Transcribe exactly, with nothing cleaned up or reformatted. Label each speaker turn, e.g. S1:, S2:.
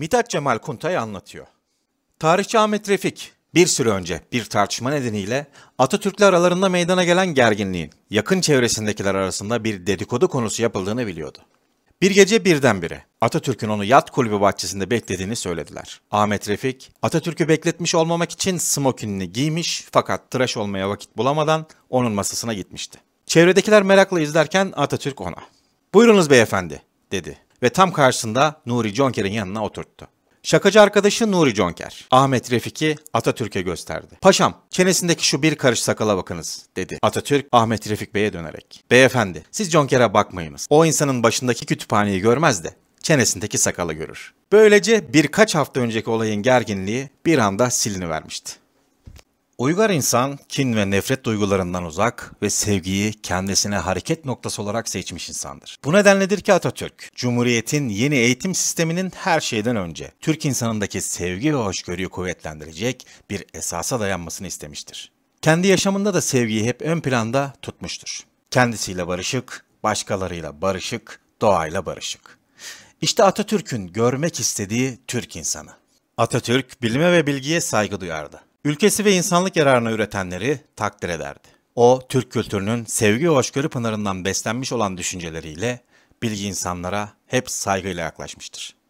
S1: Mithat Cemal Kuntay anlatıyor. Tarihçi Ahmet Refik, bir süre önce bir tartışma nedeniyle Atatürk'le aralarında meydana gelen gerginliğin yakın çevresindekiler arasında bir dedikodu konusu yapıldığını biliyordu. Bir gece birdenbire Atatürk'ün onu yat kulübü bahçesinde beklediğini söylediler. Ahmet Refik, Atatürk'ü bekletmiş olmamak için smokinini giymiş fakat tıraş olmaya vakit bulamadan onun masasına gitmişti. Çevredekiler merakla izlerken Atatürk ona, "Buyurunuz beyefendi," dedi ve tam karşısında Nuri Conker'in yanına oturttu. Şakacı arkadaşı Nuri Conker, Ahmet Refik'i Atatürk'e gösterdi. "Paşam, çenesindeki şu bir karış sakala bakınız," dedi. Atatürk, Ahmet Refik Bey'e dönerek, "Beyefendi, siz Conker'e bakmayınız. O insanın başındaki kütüphaneyi görmez de çenesindeki sakalı görür." Böylece birkaç hafta önceki olayın gerginliği bir anda silinivermişti. Uygar insan, kin ve nefret duygularından uzak ve sevgiyi kendisine hareket noktası olarak seçmiş insandır. Bu nedenledir ki Atatürk, Cumhuriyet'in yeni eğitim sisteminin her şeyden önce Türk insanındaki sevgi ve hoşgörüyü kuvvetlendirecek bir esasa dayanmasını istemiştir. Kendi yaşamında da sevgiyi hep ön planda tutmuştur. Kendisiyle barışık, başkalarıyla barışık, doğayla barışık. İşte Atatürk'ün görmek istediği Türk insanı. Atatürk, bilime ve bilgiye saygı duyardı. Ülkesi ve insanlık yararına üretenleri takdir ederdi. O, Türk kültürünün sevgi ve hoşgörü pınarından beslenmiş olan düşünceleriyle bilgi insanlara hep saygıyla yaklaşmıştır.